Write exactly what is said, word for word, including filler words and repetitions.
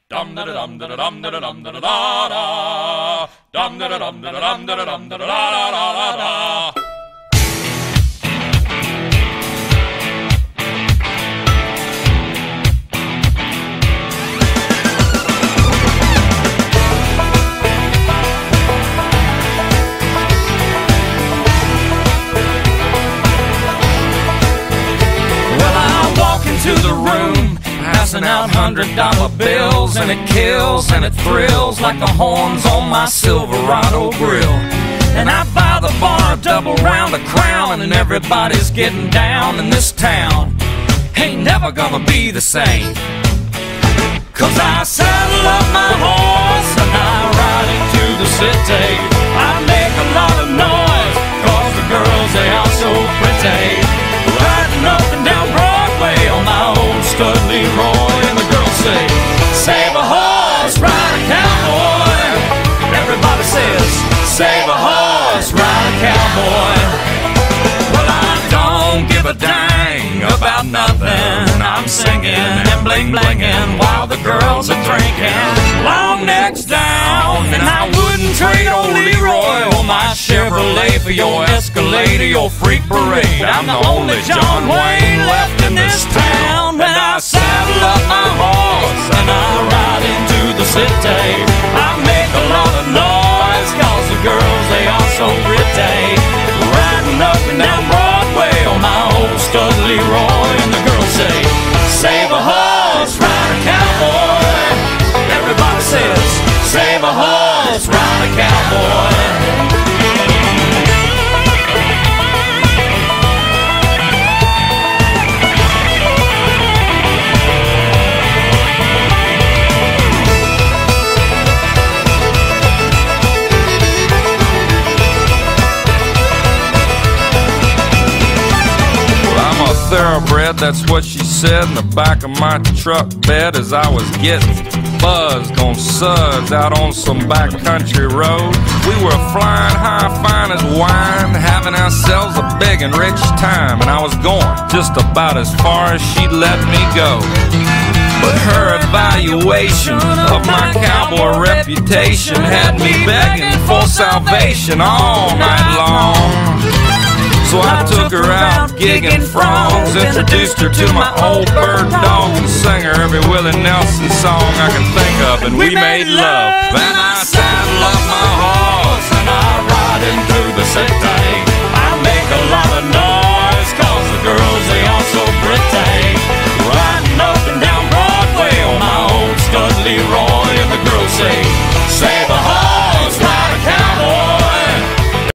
Dum da dum da dum da dum da da da. Dum da dum da dum da dum da da da da. To the room, passing out hundred dollar bills, and it kills and it thrills like the horns on my Silverado grill. And I buy the bar a double round of Crown, and everybody's getting down in this town. Ain't never gonna be the same, 'cause I saddle up my horse and I ride into the city. I make a lot of noise 'cause the girls, they are so pretty. Riding up and down Broadway on my old stud Leroy, and the girls say, save a horse, ride a cowboy. Everybody says, save a horse, ride a cowboy. Well, I don't give a dang about nothing. I'm singing and bling blinging while the girls are drinking. Long necks down, and I wouldn't trade old Leroy or my Chevrolet for your Escalade or your freak parade. I'm the only John Wayne left in this town, and I saddle up my horse and I ride into the city. I make a lot of noise 'cause the girls, they are so pretty. Riding up and down Broadway on my old stud Leroy, and the girls say, save a horse, ride a cowboy. Everybody says, save a horse, ride a cowboy. Thoroughbred, that's what she said in the back of my truck bed as I was getting buzzed on suds out on some backcountry road. We were flying high, fine as wine, having ourselves a big and rich time, and I was going just about as far as she'd let me go. But her evaluation of my cowboy reputation had me begging for salvation all night long. So I took her out gigging frogs, introduced her to my old bird dog, and sang her every Willie Nelson song I can think of, and we made love. Then I saddle up my horse and I ride into the city.